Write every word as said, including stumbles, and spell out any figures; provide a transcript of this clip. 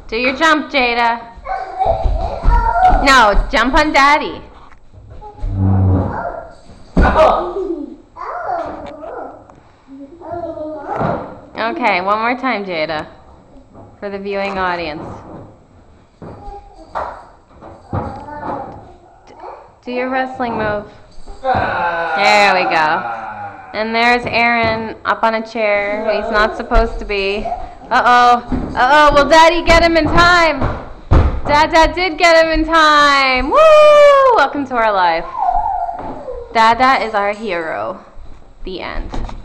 Do your jump, Jada. No, jump on Daddy. Okay, one more time, Jada, for the viewing audience. Do your wrestling move. There we go. And there's Aaron up on a chair where he's not supposed to be. Uh-oh. Uh-oh. Will Daddy get him in time? Dada did get him in time. Woo! Welcome to our life. Dada is our hero. The end.